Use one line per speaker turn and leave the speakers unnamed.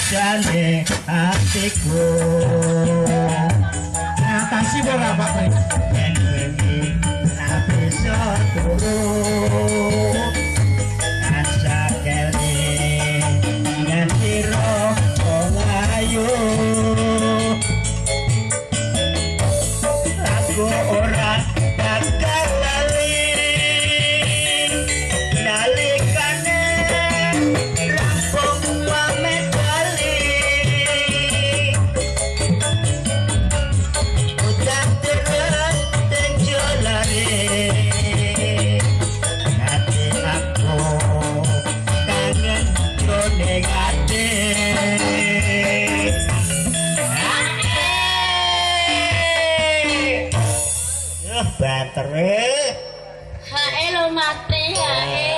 jane hatiku
ngatasi ora Pak
yen wingi ra bisa turu asa kene yen sira wong ayu aku ora bakal lali nalikane rampung pamit bali udah terus tenjolane hati aku kangen jone ate banter
hae lo mati hae